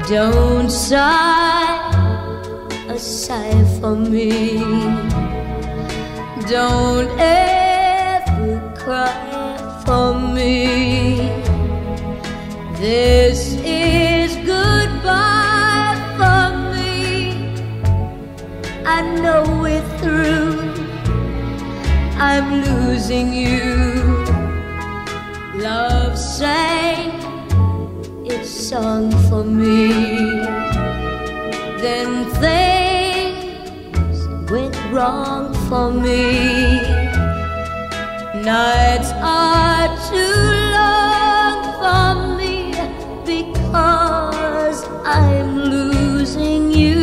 Don't sigh a sigh for me. Don't ever cry for me. This is goodbye for me. I know we're through. I'm losing you. Love sang its song for me. Then things went wrong for me. Nights are too long for me because I'm losing you.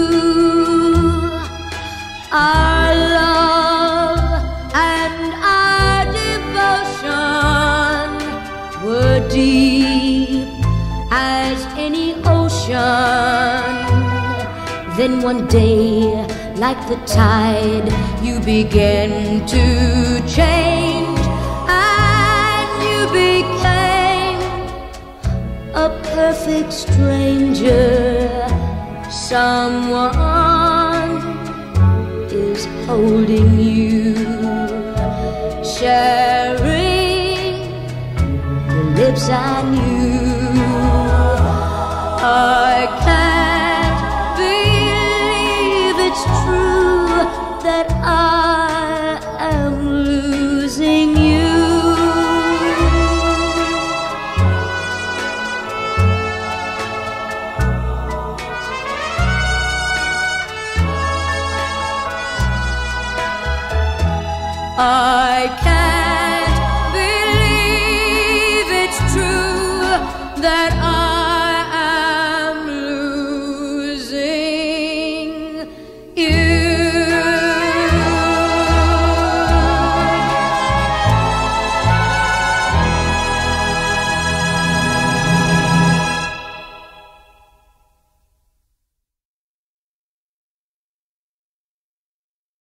Our love and our devotion were deep as any ocean. Then one day, like the tide, you began to change, and you became a perfect stranger. Someone is holding you, sharing the lips I knew. I can't believe it's true that I am losing you. I can't